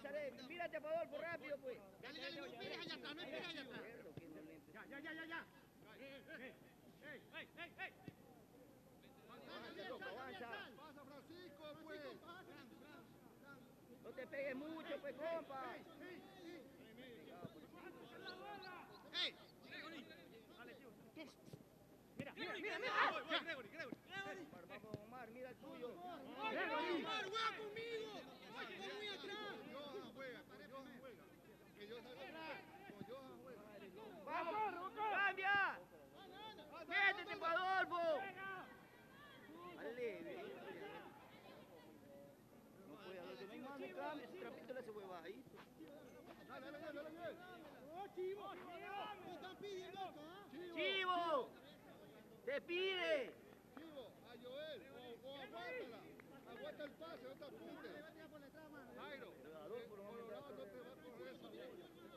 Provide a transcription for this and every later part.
César, mírate para Adolfo rápido, pues. Dale, dale, no esperes allá atrás, no esperes allá atrás. Ya. Avanza. Pasa, Francisco, pues. No te pegues mucho, pues, compa. ¡Ey! Mira. Vamos, Omar, mira el tuyo. Omar, juega conmigo. Estoy muy atrás. Johan juega. Que yo salga atrás. Con Johan juega. ¡Vamos! ¡Cambia! ¡Métete para Adolfo! Aleve. No puede, Adolfo. No hay mano, cambia. Ese trapito le hace huevadito. Dale. Chivo. ¿Qué están pidiendo acá? ¡Chivo! ¡Te pide! Chivo, a Joel. O aguántala. Aguanta el pase, no te apuntes. Jairo. Pero Adolfo no Colorado no te va a coger esa bola.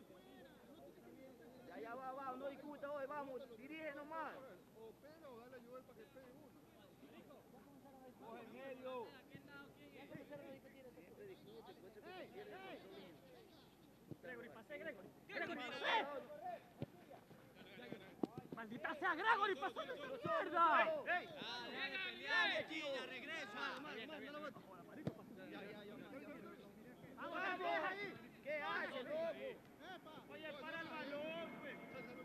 Ya va, no discuta hoy, vamos, dirige nomás. O pega o dale a Joel para que pegue uno. Coge en medio. Siempre discute, por eso que se pierde el control. Gregory, pase, Gregory. ¡Maldita sea, Gregory! ¡Pasando esa mierda! ¡Ey! Chilla, regresa. ¡Vamos! ¿Qué hace, loco? Oye, para el balón, pues.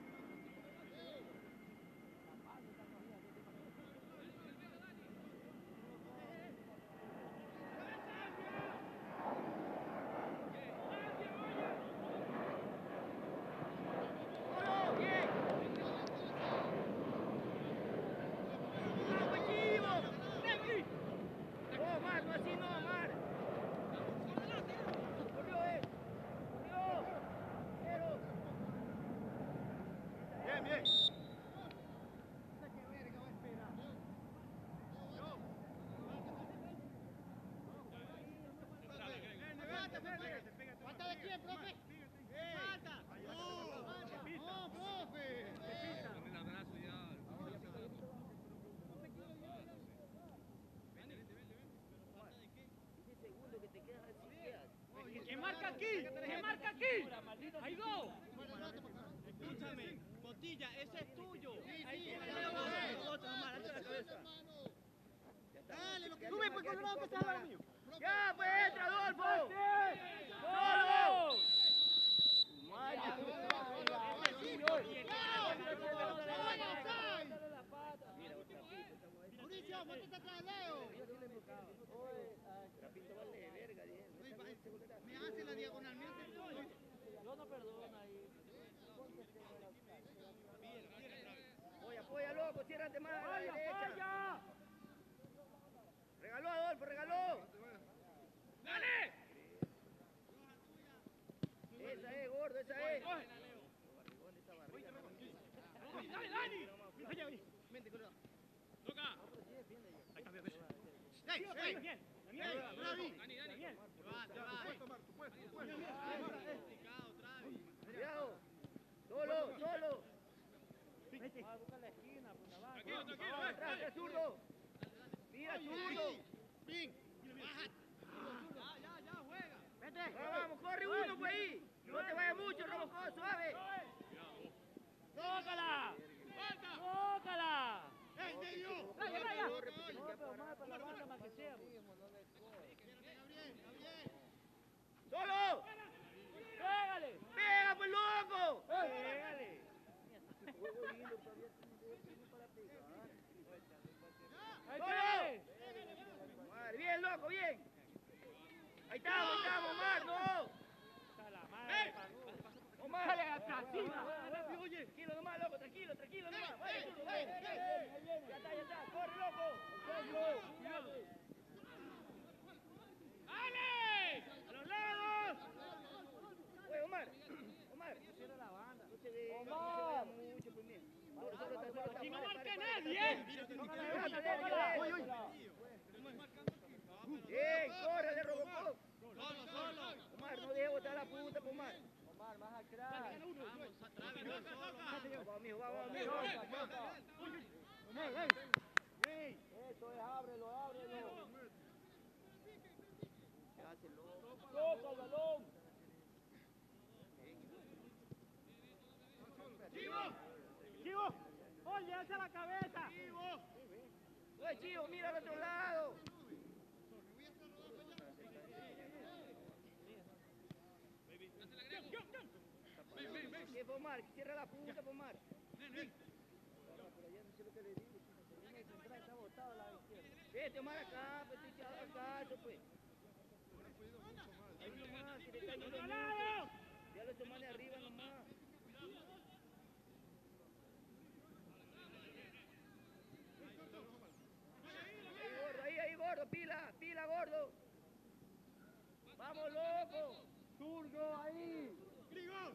Omar, no así no, Omar. Corrió, Bien. ¿Falta de quién, profe? ¡Falta! ¡No, profe! Ese segundo que te quedas así, ¿Quién marca aquí? ¡Hay dos! Escúchame, Motilla, ese es tuyo. Ahí dale, lo que Tú me puedes Colorado que estás al lado mío. ¡Ya, pues, entra, Adolfo! ¡Solo! Mauricio, métete atrás de Leo. Trapito vale verga, Me hace la diagonal, mírate el tuyo. yo no perdono ahí. Apoya, loco, ciérrate más a la derecha. Regaló, Adolfo, regaló. ¡Dale! Esa es, gordo, esa es. ¡Coge! ¡Dale, Dani! Oye. Vente, Colorado. ¡Toca! Ahí está, bien. ¡Ey! Bien. Bravi. Daniel. Tu puesto. Cuidado. Solo. Vete. Tranquilo. Atrás, zurdo. Mira, zurdo. Pin. Baja. Ya, juega. Vete. Vamos, corre uno, pues ahí. No te vayas mucho, Robocó, suave. ¡Tócala! ¡Ey, medio! ¡Vaya! ¡Solo! ¡Pégale! ¡Pega, pues, loco! ¡Pégale! ¡Ahí Madre, bien, loco, bien. Ahí estamos, Omar, no. la madre! Omar. ¡Dale atrás! Oye, tranquilo nomás, loco, tranquilo nomás. Vaya, zurdo, vaya. Ya está, corre, loco. Cuidado. ¡Dale! ¡A los lados! Oye, Omar. Cierra la banda. No se vaya mucho, pues, bien. Solo está. ¡Aquí no marca nadie! Bien, córrele, Robocop. Solo. Omar, no dejes botar la punta, pues, Omar. Más atrás. Vamos, atrás, solo. Vamos, amigo. Eso es, ábrelo. ¿Qué hace, loco? Toca el balón. gol, llévese a la cabeza. Oye, Chivo, mira al otro lado. ¿Qué Pomar? Cierra la punta, Pomar. Vete, Omar, acá, pues, estoy acá, pues. Ahí nomás, si le está yendo mucho. Ya lo toman de arriba nomás. Ahí, gordo, pila, pila, gordo. Vamos, loco. Zurdo, ahí. ¡Grigo!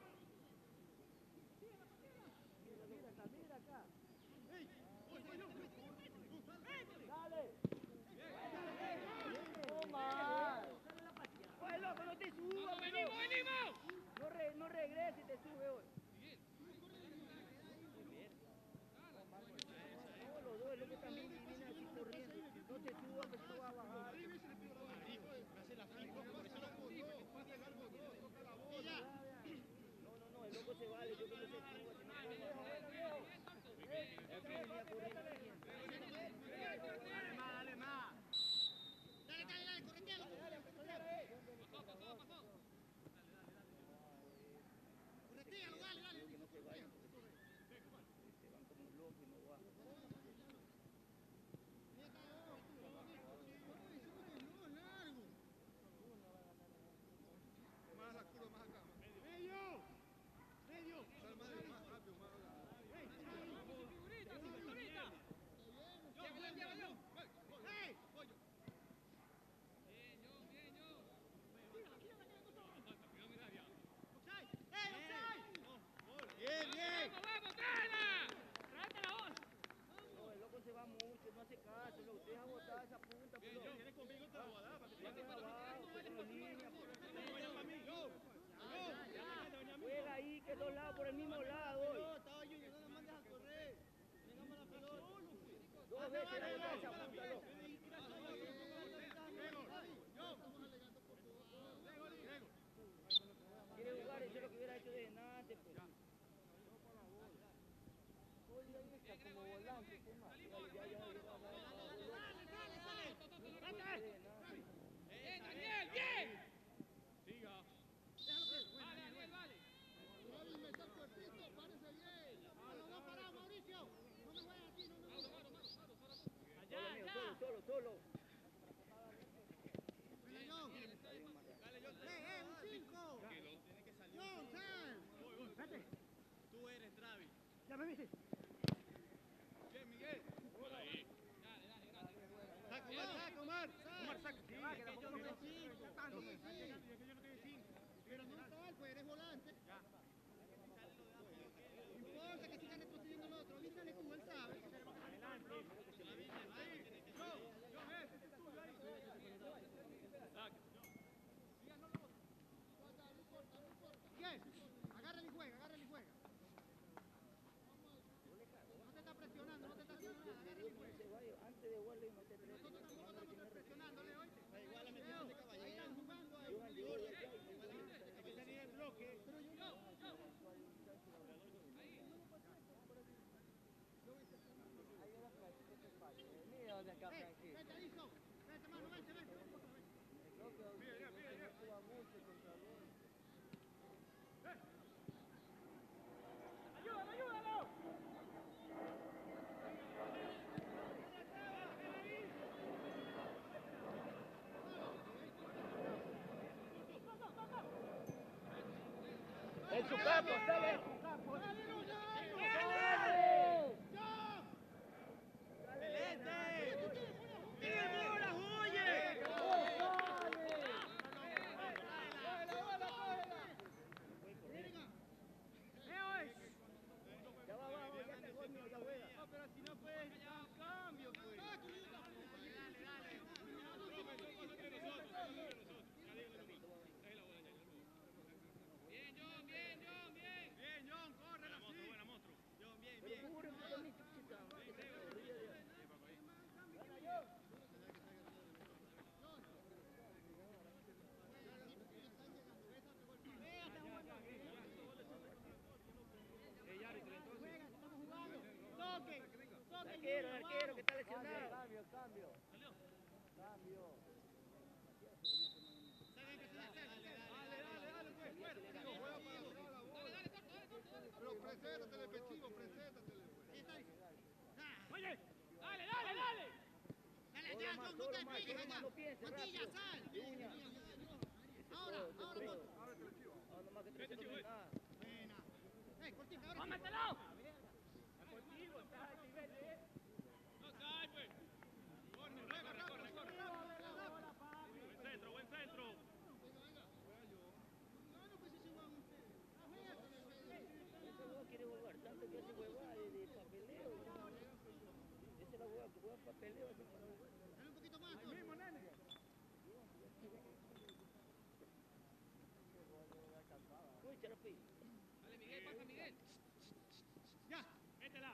Mira acá. ¡Ey! Dale. Toma. Oye, loco, no te subas, venimos. No regreses y te sube hoy. No, los dos, el loco también viene así corriendo. No te subas, que no va a bajar. No, el loco se vale, yo que no se suba. Dale más. Dale, corretealo. Corretealo, dale. Que no se vayan, porque se van como locos y no bajan. Más la curva, más acá. ¡Medio! Sal más rápido, más ¡Ey! Bien. No, el loco se va mucho, no hace caso, lo deja botar esa punta, pues. Vienes conmigo, te la voy a dar para que Juega abajo, pues, con la línea, pues. Juega ahí, que dos lados por el mismo lado hoy. Dos veces la botar esa punta, loco. Quiere jugar, eso es lo que hubiera hecho de antes, pues. Oye, ahí está como volante, ¿qué más? Daniel, bien. David, mete el cuerpito, párese bien. No, pará, Mauricio. No me juegues aquí, no me juegues. Solo. Un 5. John, sal. Vete. Tú eres Travis. Ya me viste. Bien, Miguel. Saca, Omar. Saca. Sí, va, que yo tampoco no me me sigo. tratando. Sí. Yo no te cinco. Pero no tal, pues eres volante. No importa que siga retrocediendo el otro. Avísale tú, él sabe. Bien, agárrale y juega. No te está presionando, agárrale y juega. Antes de jugarle, no te Nosotros tampoco estamos presionándole, oíste. Ahí están jugando ahí. hay que salir el bloque. Mira dónde acá, Frankie. Vete, Alison. Vete, mano, vete. ¡Ayúdalo! En su campo, dale. Pero si no puedes, cambio, pues. Bien, John. Pero preséntatele, Pechivo, preséntatele. Oye, dale, dale, dale. Dale allá, John, no te despegues allá. Mantilla, sal. Ahora. Ahora nomás que te lo Buena. Cortita, ahora. ¡Cómetelo! Buen centro. Ese no quiere jugar tanto que hace huevada de papeleo. Esa es la huevada que juega papeleo. Dale un poquito más, John. Uy, Charapi. Dale, Miguel, pasa, Miguel. Ya. Métela.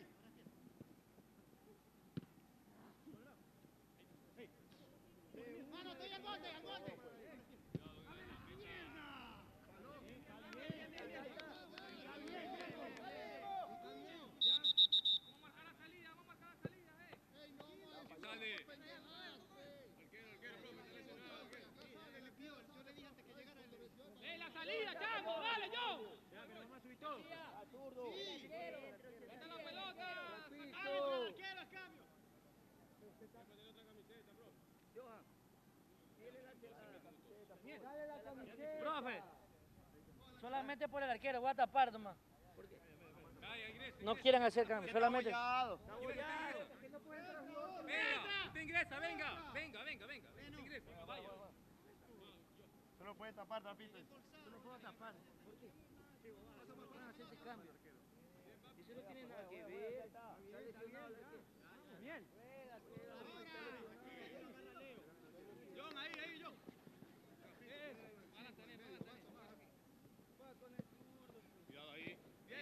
Mano, estoy al borde, al borde. La salida, Chango, dale, John. Zurdo. Mete la pelota. Johan. Dale la camiseta. Profe, solamente por el arquero, voy a tapar nomás. ¿Por qué? No quieren hacer cambio, solamente. Venga, usted ingresa, venga. Usted ingresa, vaya. Solo puede tapar, Trapito. Solo puedo tapar. ¿Por qué? No pueden hacer ese cambio. Eso no tiene nada que ver. Bien. John, ahí, John. Cuidado ahí.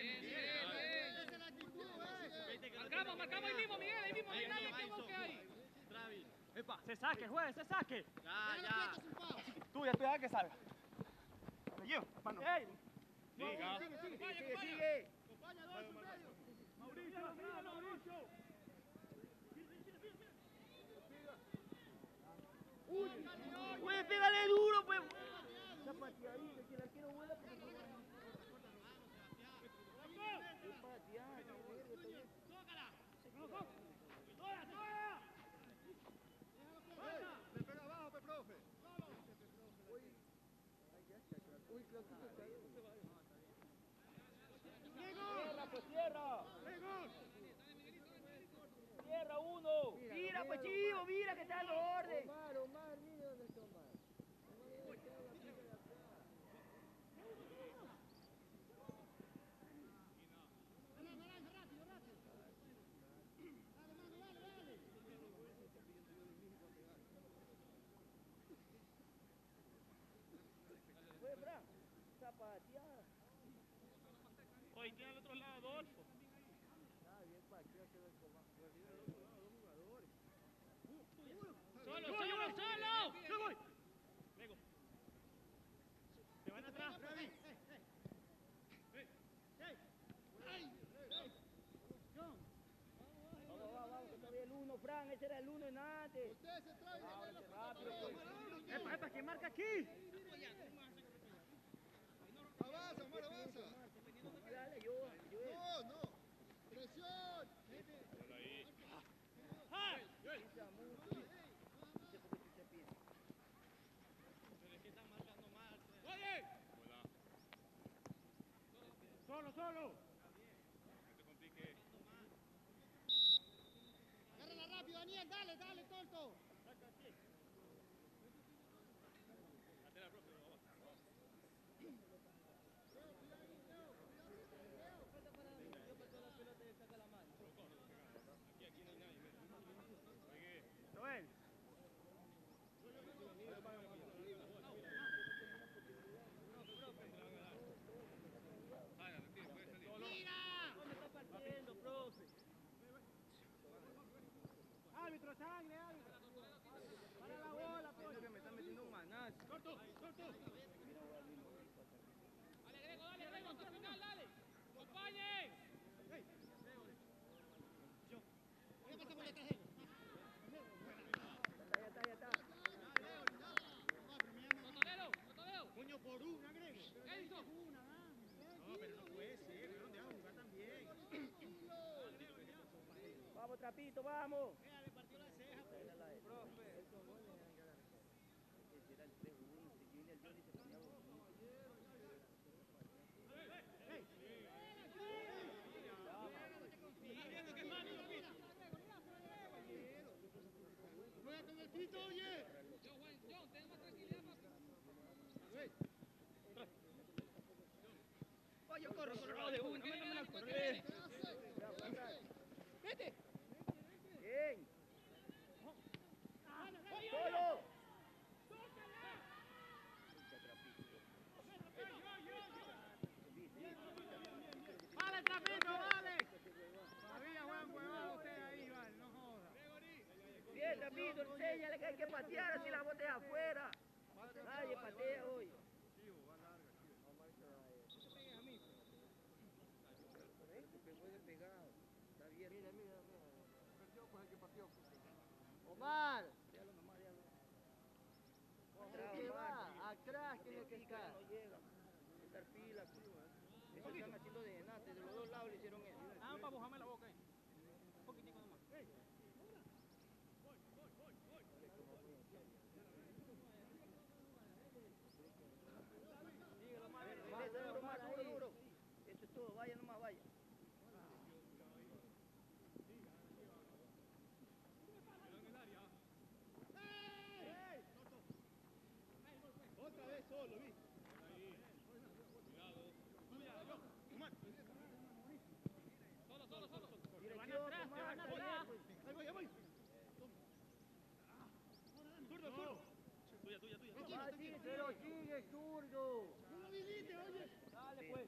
Marcamos ahí mismo, Miguel, ahí mismo. Ahí nadie que busque ahí. Epa, se saque, juegue, se saque. Ya. Tú ya que salga. Me llevo, mano. ¡Ey! Siga. Sigue. Uy, pégale duro, pues. Esa pateadita que el arquero vuela porque no va a patear. Le pega abajo, profe. Cierra, pues cierra. Cierra uno. Mira, pues Chivo, mira que está en orden. Omar, mire dónde está Omar. Pues, Fran, esa pateada. Hoy tiene al otro lado Adolfo. ¡Solo! ¡Yo voy! Vengo. Te van atrás. Vamos, que todavía el uno, Fran, ese era el uno en antes. Usted se trae. Rápido, pues. Epa, ¿quién marca aquí? Avanza, Omar, avanza. Dale, Johan. No. Presión. Pisa mucho. No sé por qué se pisa. ¡Oye! Solo. Agárrala rápido, Daniel, dale, tonto. Trapito, vamos. Vea, le partió la ceja. Ese era el 3-1, que viene el Johnny y se ponía bonito. Viendo que mano, mira. Juega con el pito, oye. John, ten más tranquilidad, papi. Oye, corro, de una, métame la corre. Vete. Bien. Solo. Vale, Trapito, vale. Todavía juegan huevado usted ahí, vale, no joda. Bien, Trapito, enséñale que hay que patear así la botes afuera. Nadie patea hoy. Está bien. Mira. Perdió, pues el que partió. Omar, Déjalo nomás, déjalo. ¿qué va? Atrás tiene que estar. No llega. Estar pila. Eso están haciendo de Nate, de los dos lados le hicieron eso. Ah, para mojarme la boca ahí. Un poquitico nomás. Duro. Eso es todo, vaya nomás, vaya. Otra vez solo, ¿viste? Dirección, Tomás, está bien, pues. Ahí voy. Ah, sí, pero sigue, zurdo. No lo habilites, oye. Dale, pues.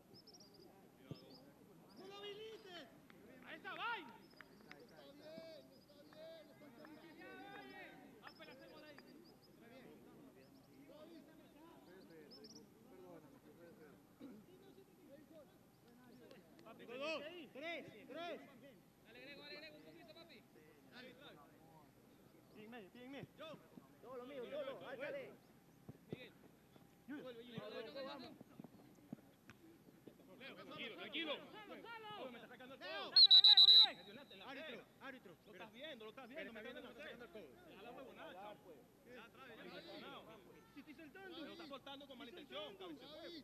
No lo habilites. Ahí está, vaina. Está bien. Están clarificando. Ah, pues la hacemos de ahí. Papi, Dos, ahí. tres. Dale, Grego, un poquito, papi. Pie en medio. Solo, mío, solo, álzale. Vamos. Tranquilo. Salo. Me está sacando el Leo. codo. Dásela, Grego, bien. Árbitro. Lo estás viendo, me está viendo el codo. Deja la huevonada, chavo. Ya atrás, ya huevonado. Si estoy saltando. Lo está soltando con mala intención, cabeza. Ahí.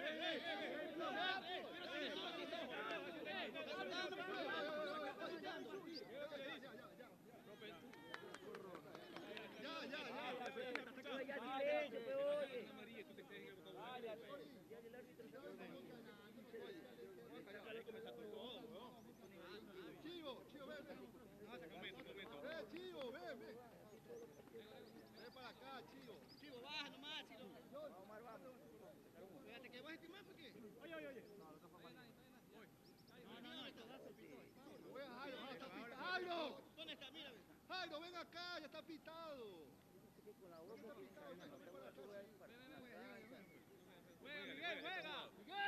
Ya silencio, te oye. Ya el árbitro se Chivo, ven. Chivo, ven. Ven para acá, Chivo. Chivo, baja nomás, Chilo. Vamos, Omar, vamos. Fíjate que vas a estimar, ¿por qué? Oye. Juega Jairo, está pitado. ¡Jairo! ¿Dónde está? Mira, Jairo, ven acá, ya está pitado. Con la boca Juega.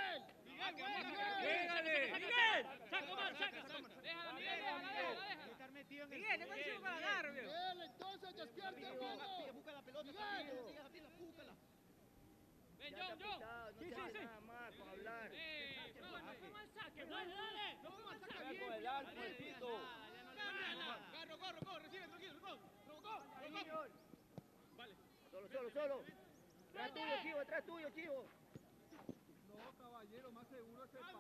Miguel. Saca, Omar, saca. Déjala, Miguel, déjala. Estar metido en Miguel, te estoy diciendo para agarrar, viejo. Miguel, entonces despierta, amigo. Busca la pelota, Miguel. búscala. Ven, Ya está John. pitado, no se hace nada más con hablar. No fuimos al saque, dale. No fuimos al saque. Con el arco, el pito. Corre, recibe, tranquilo, go. Vale. Solo. Atrás tuyo, Chivo. No, caballero, más seguro ese pase.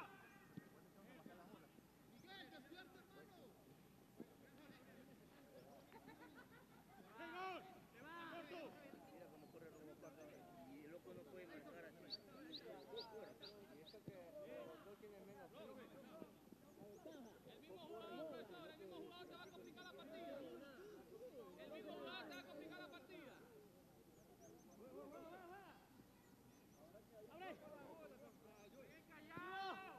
Miguel, despierta, hermano. Mira cómo corre Robocop y el loco no puede marcar así. El mismo jugador, profesor, el mismo jugador te va a complicar la partida. El mismo jugador te va a complicar la partida. ¡Abre! ¡Bien callado!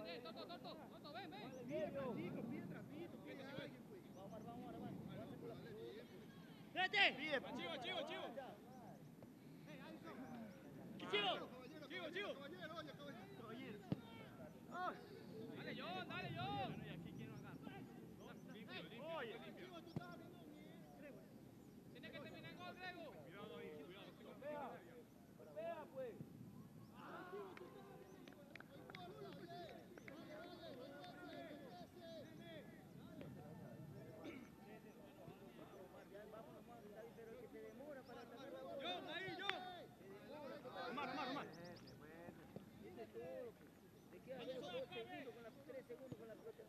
Toto, ven. ¡Vete! Chivo. Dale, John. Oye. Tiene que terminar el gol, Grego. Cuidado ahí. Vea, pues. Omar. Te quedas 2 segundos con la 3 segundos con la pelota.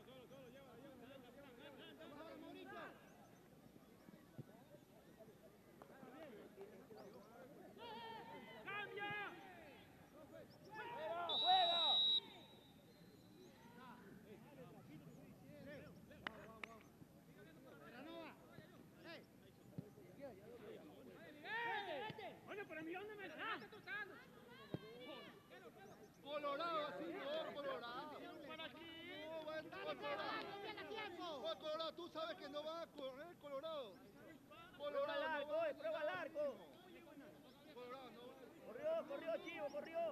Colorado, así no, Colorado. No va a entrar Colorado, tú sabes que no va a correr Colorado. Prueba al arco, prueba al arco. Colorado no va. Corrió, Chivo.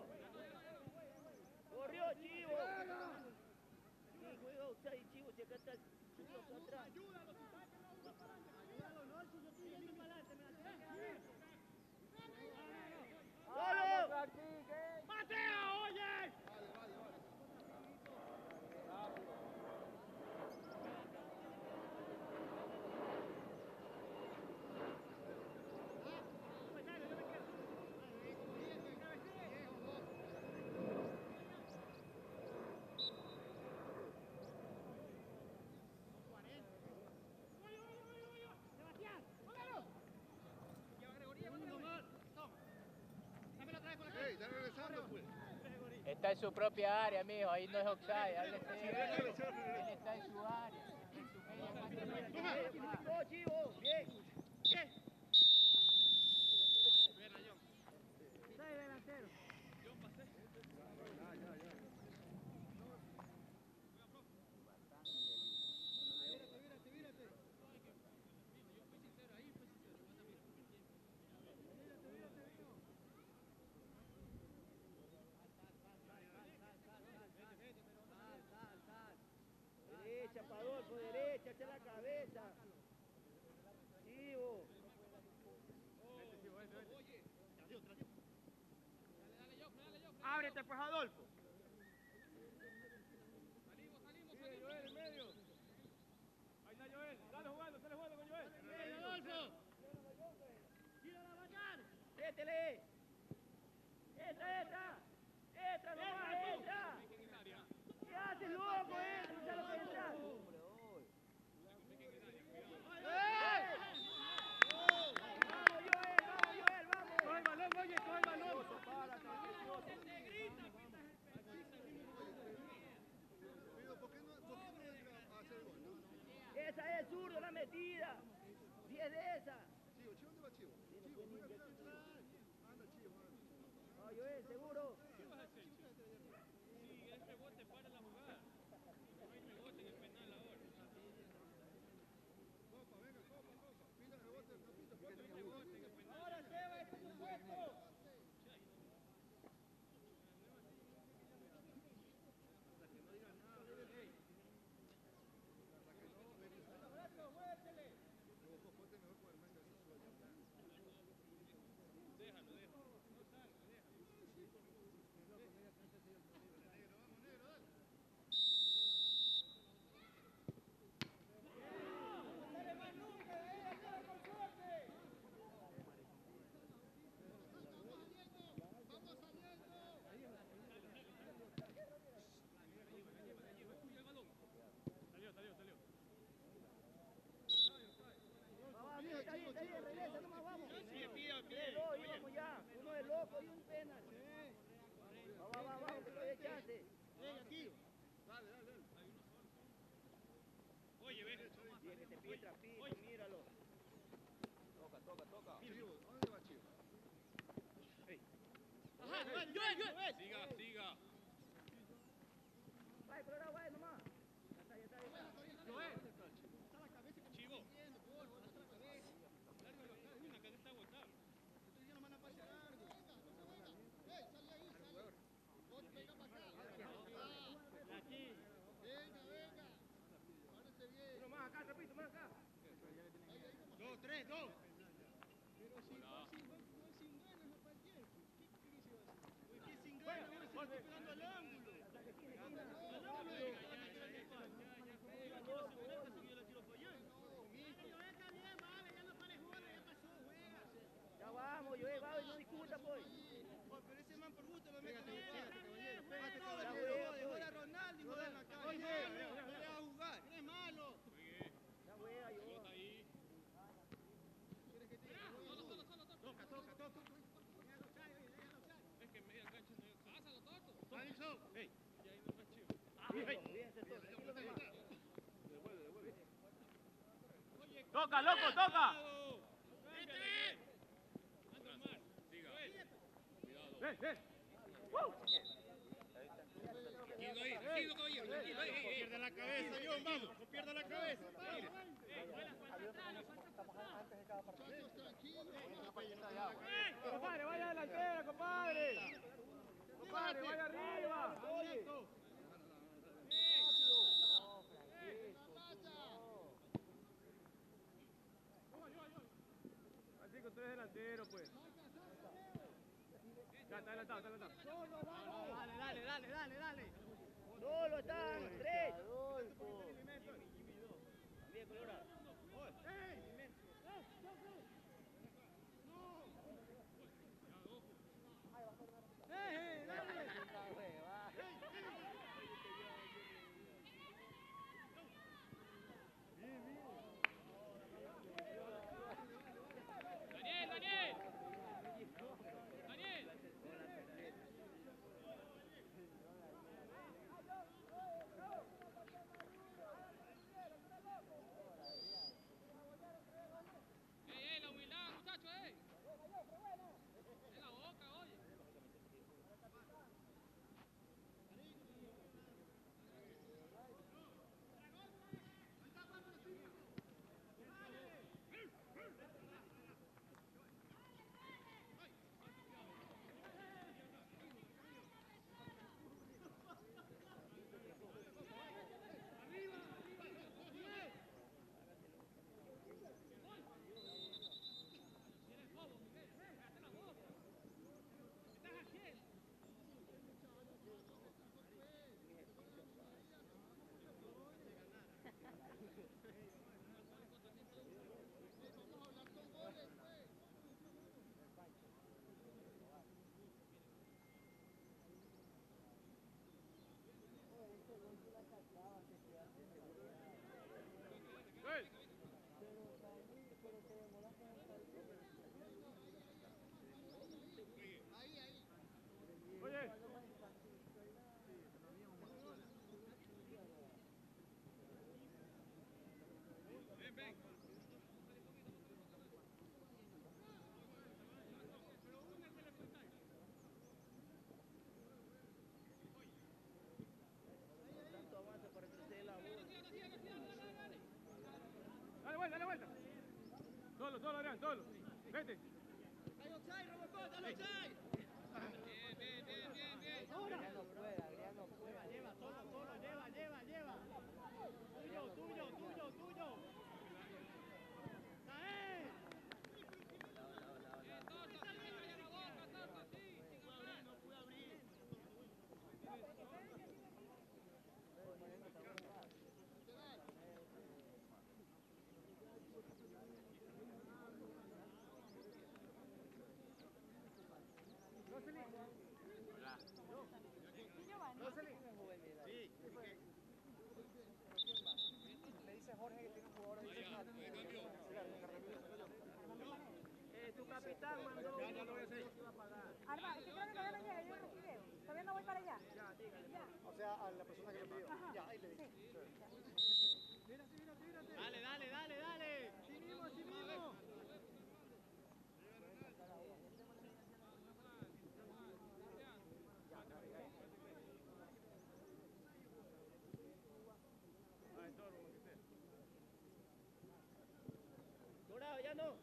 Corrió, Chivo. Sí, juega outside, Chivo, si acá está el Chivo acá atrás. ¡Solo! ¡Mateo, oye! Hey, está regresando pues. Está en su propia área, mijo, ahí no es offside. Él está en su área, en su media. ¡No, Chivo! ¡Bien! Delantero. Derecha, Padolfo, derecha, echa la cabeza. Chivo. Ábrete, pues, Adolfo. Salimos. Joel, en medio. Ahí está Joel. Dale jugando con Joel. Adolfo. ¡Métele! ¡Entra! ¿Qué haces, loco? ¡Entra lo que entra! Coge el balón, oye, coge el balón. ¿Por qué no entra a hacer gol? No. Esa es zurdo, la metida. 10 de esa. Chivo, ¿dónde va Chivo? Chivo, mira. Anda, Chivo, anda. No, Joel, seguro. Sí, el rebote para la jugada. No hay rebote en el penal ahora. Copa. Pida el rebote del capito. No hay rebote en el penal. Ahora, Seba, este es un puesto. Está bien, regresa, nomás vamos. Y vamos ya. Uno es loco y un penal. Vamos, que todavía hay chance. Dale. Oye, ve. Bien, que te pide trapito, míralo. Toca. Chivo, ¿dónde va Chivo? Ajá, Joel. Siga. Dos, tres, dos. Pero si fue sin ganas a cualquier. ¿Qué sin Bueno, ganas? ahora se está esperando al ángulo. Ya vamos, Joel, vamos, no discuta, pues. Pero ese man por gusto lo mete. Pégate, Todo caballero, el mundo pues. dejó a Ronaldo y juega en la calle. Oye, No le va a jugar. eres malo. Ya juega, Joel. ¿Quieres que te diga? Toca, toca, toca. Es que en media cancha no hay. Pásalo, Toto. Alison. Hey. Y ahí no está chivo. Bien, sector, tranquilo, mi hermano. ¡Toca, loco, toca! Anda mal. Siga. Cuidado. ¡Ven, ven! Tranquilo ahí, tranquilo, caballero. Tranquilo ahí. No pierda la cabeza, John, vamos. No pierda la cabeza. Mire. Muchachos, tranquilos. ¡Compadre, vaya delantera, compadre! ¡Compadre, vaya arriba! Oye. Así con tres delanteros, pues. Ya, está adelantado, está adelantado. Dale. Solo están, tres. Bien, Colorado. Daniel. La humildad, muchachos, En la boca, oye. Oye. Tanto avance para crecer la bola. Dale vuelta. Solo, Adrián, solo. Vete. Tu capitán mandó. Ya lo voy a hacer. Arma, es que creo que todavía no llega, yo no video. Todavía no voy para allá. Ya, dígale. Ya. O sea, a la persona que lo pidió. Ajá. Ya, ahí le dije. Dale. Sí mismo. Dorado, ya no. No,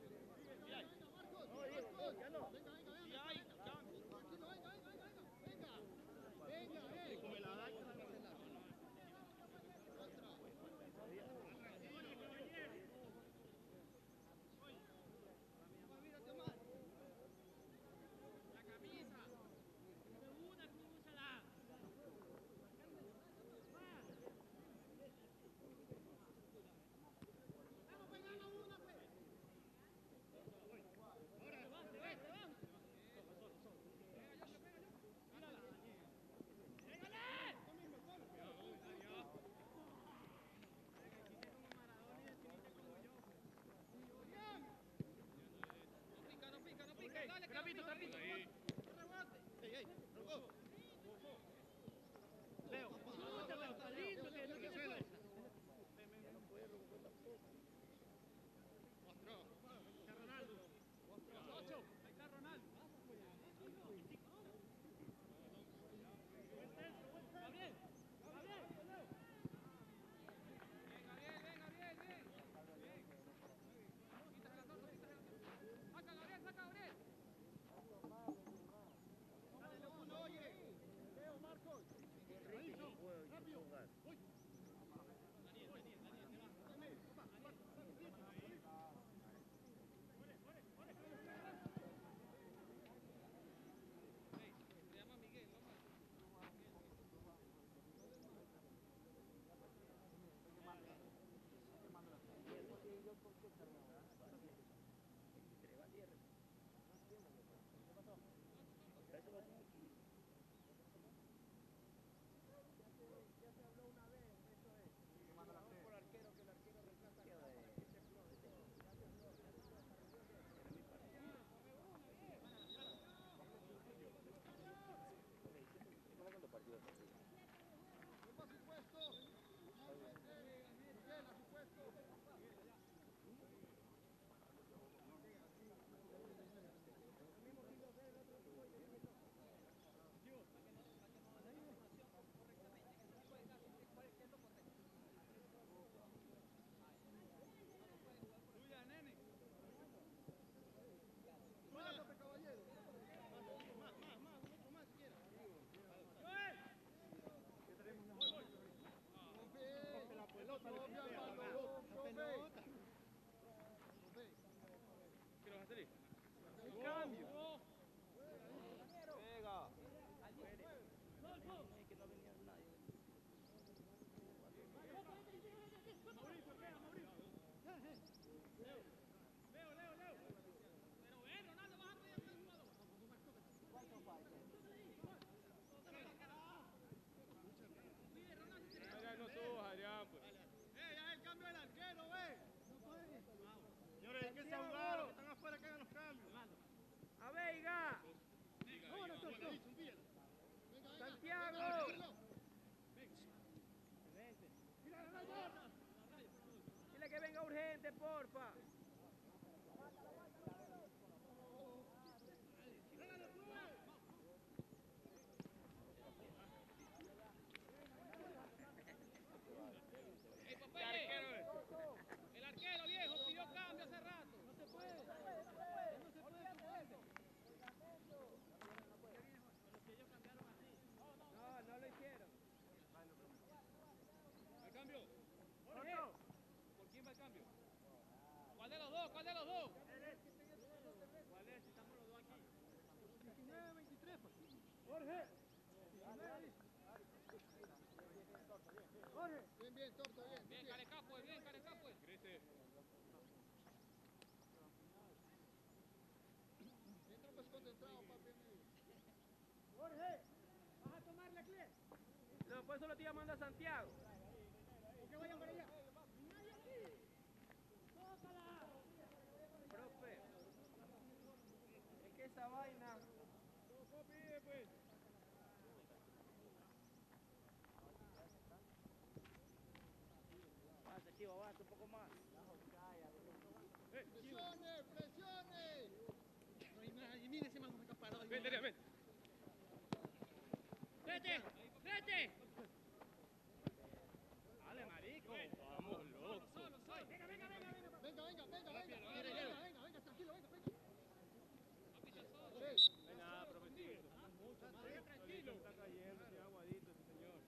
Diego, ya no. Venga. Como la da. Señores, hay que salvar, que están afuera, que hagan los cambios. ¡A Veiga! ¡Santiago! Dile que venga urgente, porfa. ¡Ey, Popeye! El arquero viejo pidió cambio hace rato. No se puede. No, no lo hicieron. ¿Al cambio? Jorge. ¿Por quién va el cambio? ¿Cuál de los dos? ¿Cuál de los dos? ¿Cuál es? Estamos los dos aquí. 19-23, pues. Jorge. Jorge. Bien, Torto, bien. Bien, Carecapo, bien, Carecapo. Crece. Entra pues concentrado, papi. Jorge. ¿Vas a tomar la clase? No, por eso lo estoy llamando a Santiago. Que vayan para allá. Profe. Es que esa vaina... Pide, pues. Avance, chivo, avance un poco más. Presione, presione. No hay nadie, mire ese mango que está parado ahí. Vente, vente. ¡Vete! ¡Vete! Dale, marico. Vamos, loco. Solo, solo. Venga, tranquilo, venga. Venga, profesor. Tranquilo. Está cayendo, ese aguadito, ese señor.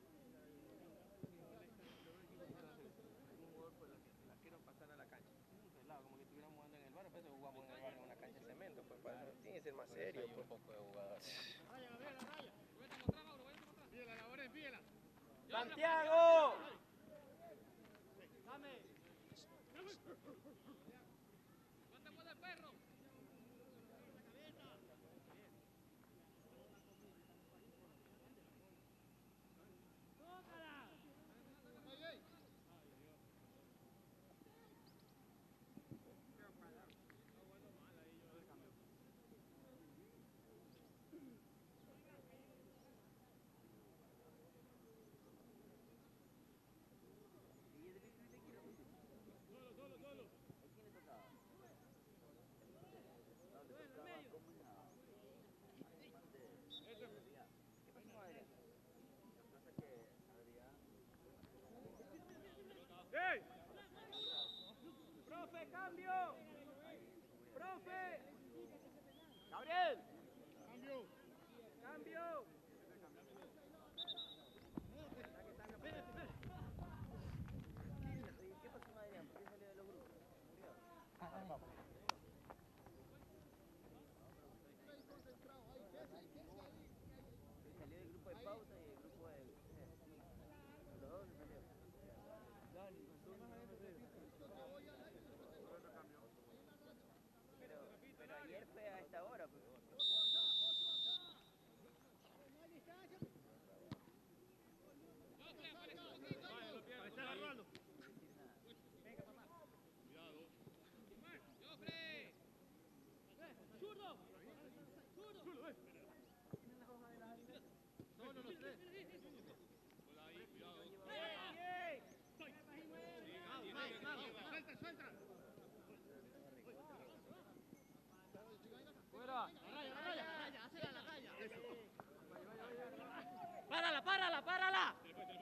Un gol por la quiero pasar a la cancha. Pelado, como que estuviéramos jugando en el bar, pues jugamos en el bar en una cancha de cemento, pues tiene que ser más serio. Hay un poco de jugadores. Raya, la raya. Vete a mostrar, Mauro, vete a mostrar. Pídela, Laborén, pídela. ¡Santiago! Dame. ¿Cuánto puede el perro? Ahí, ahí. ¡Ey! ¡Profe, cambio! ¡Profe! ¡Gabriel! Cambio. ¡Cambio! ¿Qué pasó con Adrián? ¿Por qué salió de los grupos? Ahí concentrado, ahí, quédese ahí. Salió del grupo de pausa y del grupo de... Los dos se salieron. Pero ayer fue a esta hora, pues. Fuera. ¡Párala, párala, párala!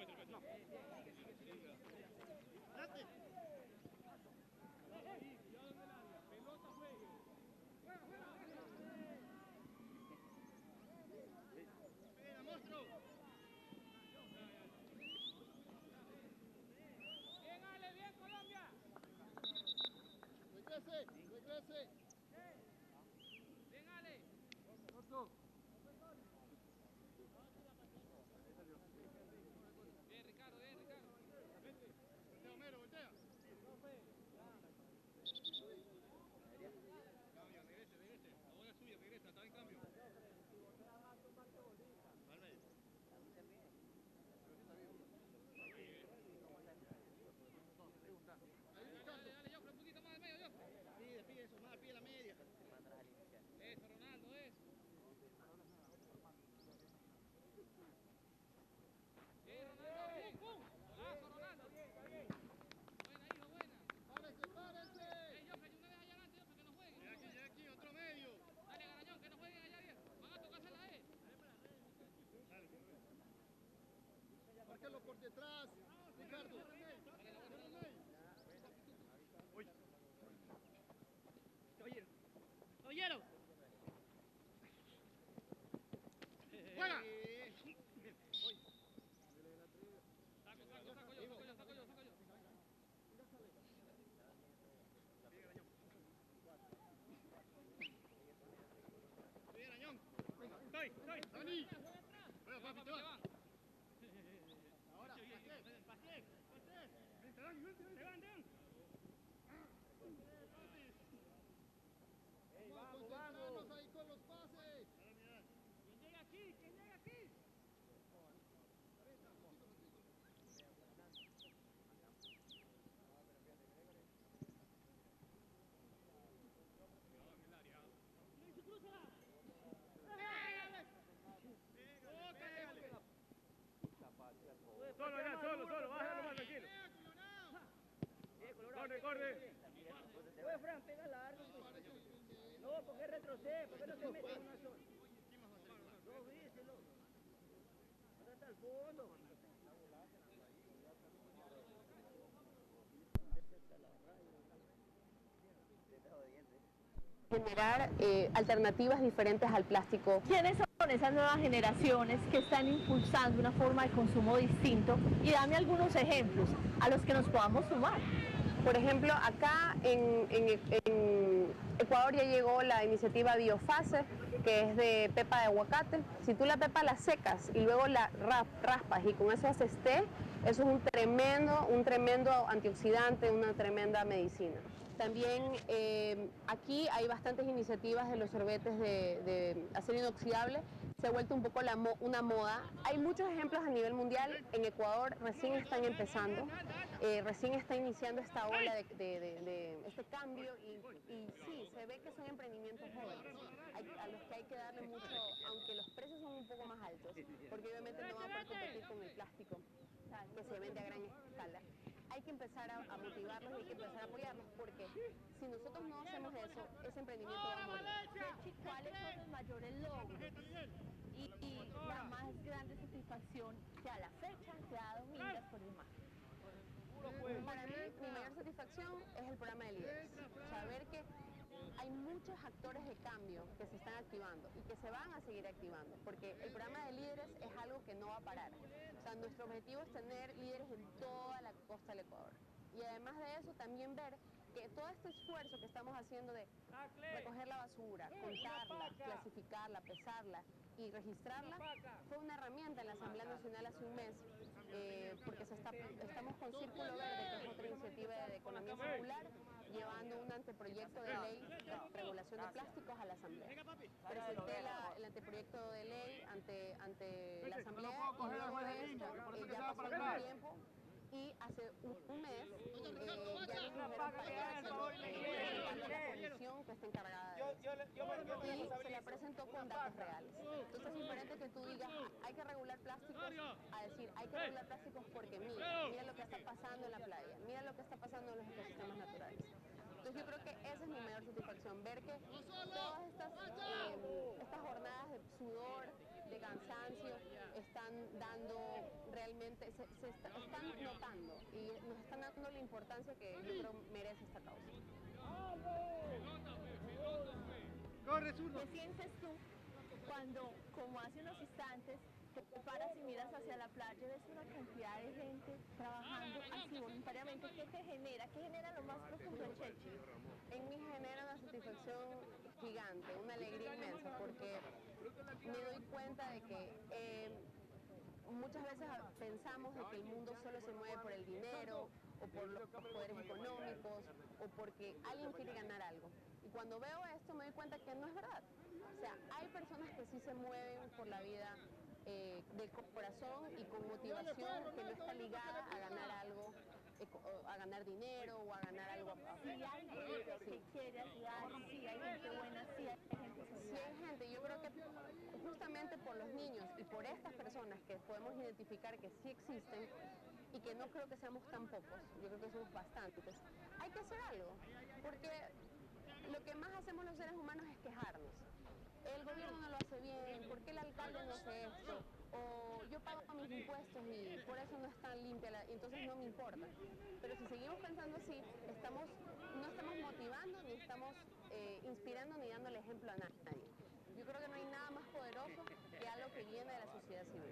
Bien, Ale, bien, Colombia. Regrese, regrese. Bien, Ale. Corto. Bien, Ricardo, bien, Ricardo. Voltea, Homero, voltea. Cambio, regrese. La bola es suya, regresa, está en cambio. Dale, Joffre, un poquito más al medio, Joffre. Pide eso, más pide la media. Eso, Ronaldo, eso. Ronaldo, bien, pum. Golazo, Ronaldo. Buena, hijo, buena. Párese, párese. Joffre, una vez allá adelante, Joffre, que no jueguen. Aquí, otro medio. Dale, Garañón, que no jueguen allá bien. Van a tocársela a él. Márcalo por detrás. Ricardo. ¿Oyeron? ¡Fuera! Saco yo. Bien, Arañón. Estoy. Dani. Bueno, papi, te Van. va. Ahora, pasé. Vamos a concentrarnos ahí con los pases. ¿Quién llega aquí? Solo, bájalo más tranquilo. Corre. Oye, Fran, pega largo. No, porque retrocede, porque no se mete en una sola. Dos veces, loco. Hasta el fondo. Generar alternativas diferentes al plástico. ¿Quiénes son esas nuevas generaciones que están impulsando una forma de consumo distinto? Y dame algunos ejemplos a los que nos podamos sumar. Por ejemplo, acá en Ecuador ya llegó la iniciativa Biofase, que es de pepa de aguacate. Si tú la pepa la secas y luego la raspas y con eso haces té, eso es un tremendo antioxidante, una tremenda medicina. También aquí hay bastantes iniciativas de los sorbetes de acero inoxidable. Se ha vuelto un poco una moda. Hay muchos ejemplos a nivel mundial. En Ecuador recién están empezando, recién está iniciando esta ola de este cambio y sí, se ve que son emprendimientos jóvenes a los que hay que darle mucho, aunque los precios son un poco más altos, porque obviamente no van a poder competir con el plástico que se vende a gran escala. Hay que empezar a motivarlos y hay que empezar a apoyarlos, porque si nosotros no hacemos eso, ese emprendimiento va a morir. ¿Cuáles son los mayores logros y la más grande satisfacción que a la fecha te ha dado Mindas por el mar? Para mí, mi mayor satisfacción es el programa de líderes. Saber que hay muchos actores de cambio que se están activando y que se van a seguir activando, porque el programa de líderes es algo que no va a parar. O sea, nuestro objetivo es tener líderes en toda la costa del Ecuador. Y además de eso, también ver que todo este esfuerzo que estamos haciendo de recoger la basura, contarla, clasificarla, pesarla y registrarla, fue una herramienta en la Asamblea Nacional hace un mes, porque estamos con Círculo Verde, que es otra iniciativa de economía circular, llevando un anteproyecto de ley de regulación de plásticos a la Asamblea. Presenté el anteproyecto de ley ante la Asamblea y luego de esto ya pasó un tiempo y hace un mes ya nos dijeron para la comisión que está encargada de eso. Y se la presentó con datos reales. Entonces es diferente que tú digas hay que regular plásticos a decir hay que regular plásticos porque mira lo que está pasando en la playa, mira lo que está pasando en los ecosistemas naturales. Entonces yo creo que esa es mi mayor satisfacción, ver que todas estas jornadas de sudor, de cansancio, están dando realmente, se están notando y nos están dando la importancia que yo creo merece esta causa. Corre, zurdo. ¿Qué sientes tú cuando, como hace unos instantes, te paras y miras hacia la playa, ves una cantidad de gente trabajando así voluntariamente? ¿Qué te genera? ¿Qué genera lo más profundo en Chechi? En mí genera una satisfacción gigante, una alegría inmensa, porque me doy cuenta de que muchas veces pensamos de que el mundo solo se mueve por el dinero o por los poderes económicos o porque alguien quiere ganar algo. Y cuando veo esto me doy cuenta que no es verdad. O sea, hay personas que sí se mueven por la vida del corazón y con motivación que no está ligada a ganar algo, a ganar dinero o a ganar algo. Sí hay gente que quiere ayudar, sí hay gente buena, sí hay gente social. Sí hay gente, yo creo que justamente por los niños y por estas personas que podemos identificar que sí existen y que no creo que seamos tan pocos, yo creo que somos bastantes, hay que hacer algo, porque lo que más hacemos los seres humanos es quejarnos. El gobierno no lo hace bien, ¿por qué el alcalde no hace esto? O yo pago mis impuestos y por eso no es tan limpia, y entonces no me importa. Pero si seguimos pensando así, no estamos motivando, ni estamos inspirando, ni dando el ejemplo a nadie. Yo creo que no hay nada más poderoso que algo que viene de la sociedad civil.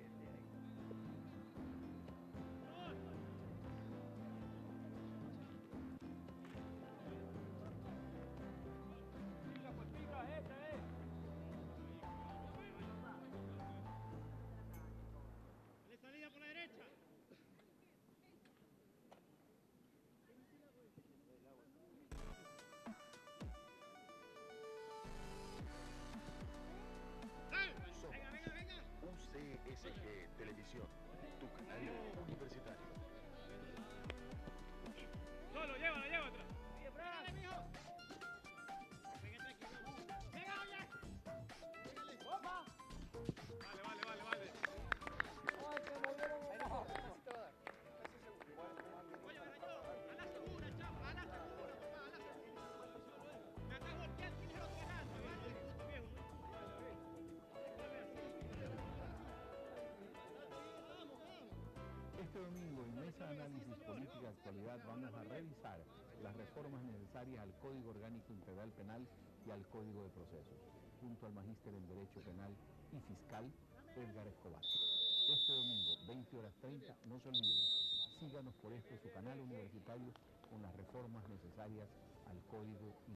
Salida por la derecha. UCSG Televisión, tu canal universitario. Solo, llévala atrás. Dale, mijo. Venga, tranquilo. Venga, oye. Opa. Vale. Oye, ahora yo. A la segura, chapa. A la segura, papá. A la segura. Me acabo de golpear. ¿Quién es lo que gana? Vale, puto viejo. Este domingo en Mesa Análisis Política Actualidad vamos a revisar las reformas necesarias al Código Orgánico Integral Penal y al Código de Procesos, junto al Magíster en Derecho Penal y Fiscal Edgar Escobar. Este domingo, 20:30, no se olviden, síganos por su canal universitario con las reformas necesarias al Código